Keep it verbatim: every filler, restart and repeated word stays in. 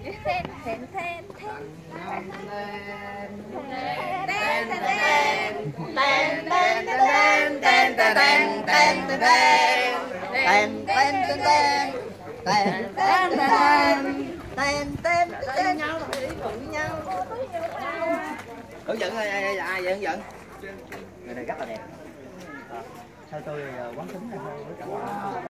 Then then then hướng dẫn ai ai vậy hướng dẫn người này rất là đẹp. Theo tôi quán tính này thôi.